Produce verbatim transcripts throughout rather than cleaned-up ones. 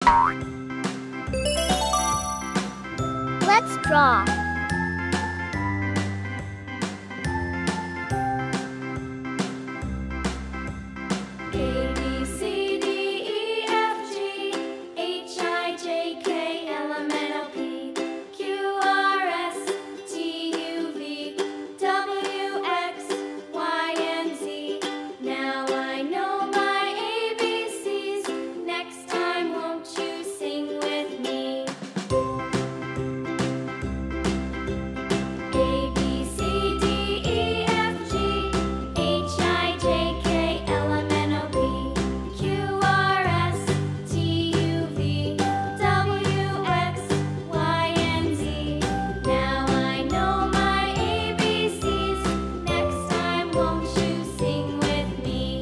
Let's draw. A, B, C, D, E, F, G, H, I, J, K, L, M, N, O, P, Q, R, S, T, U, V, W, X, Y, and Z. Now I know my A B Cs. Next time, won't you sing with me? A, B, C, D, E, F, G, H, I, J, K, L, M, N, O, P, Q, R, S, T, U, V, W, X, Y, and Z. Now I know my A B Cs. Next time, won't you sing with me?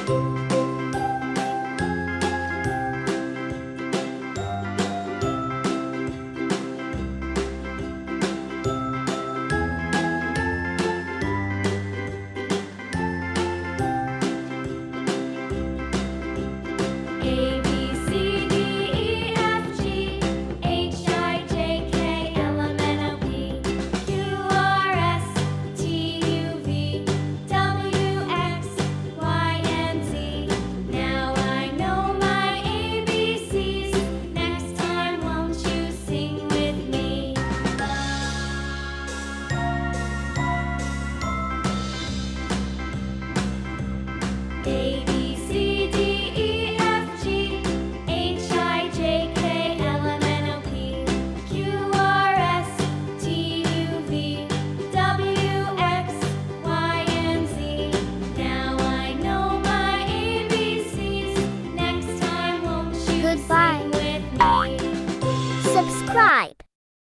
A, B, C, D, E, F, G, H, I, J, K, L, M, N, O, P, Q, R, S, T, U, V, W, X, Y, and Z. Now I know my A B Cs. Next time, won't you sing with me? A, B, C, D, E, F, G, H, I, J, K, L, M, N, O, P, Q, R, S, T, U, V, W, X, Y, and Z. Now I know my A B Cs. Next time, won't you Goodbye. sing with me? Subscribe.